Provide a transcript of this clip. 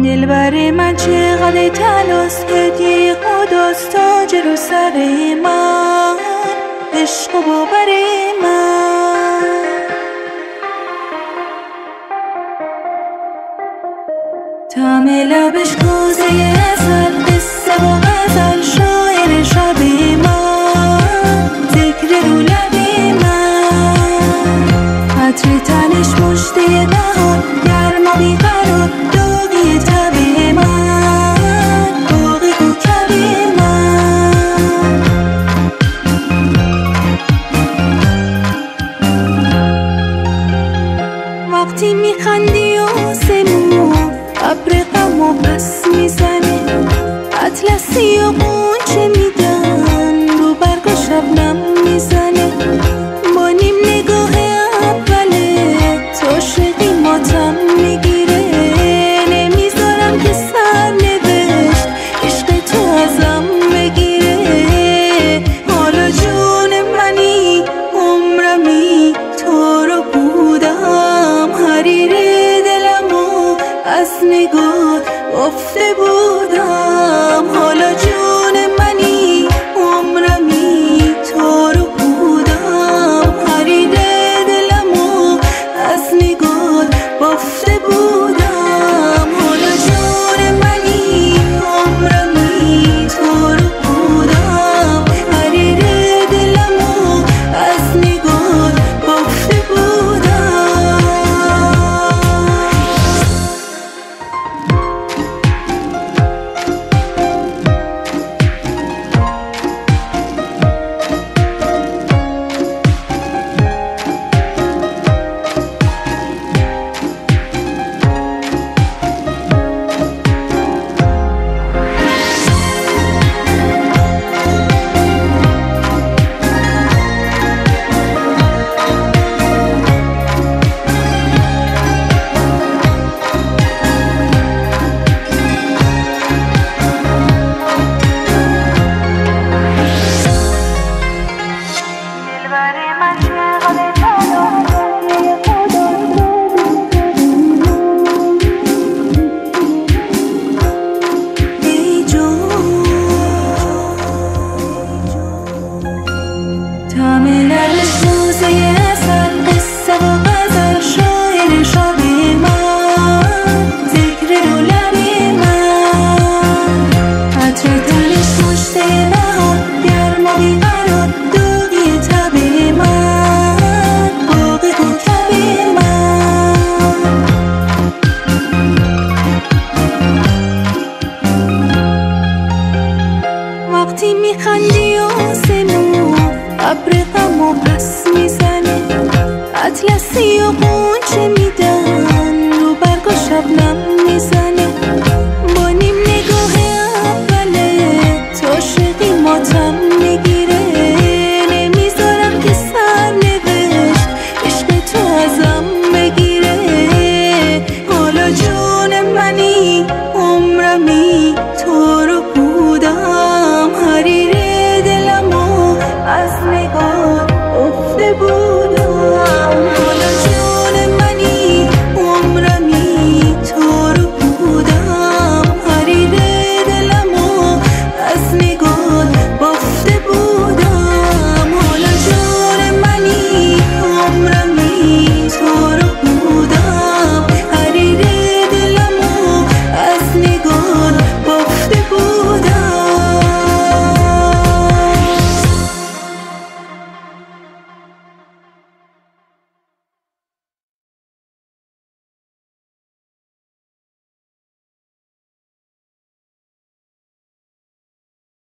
دلبر من چقدر تلاس هدیه خداست تاج رو سر من، عشق و باور من. طعم لبش کوزه ازل، قصه و غزل شاعر شب من، ذکر رو لب من. عطر تنش مشته بهار، گرم و بیقرار داغی تب من، باغ کوکب من. وقتی میخندی آسمون ابر غم و پس میزنه، اطلسی و غنچه میدن رو برگ و شبنم میزنه.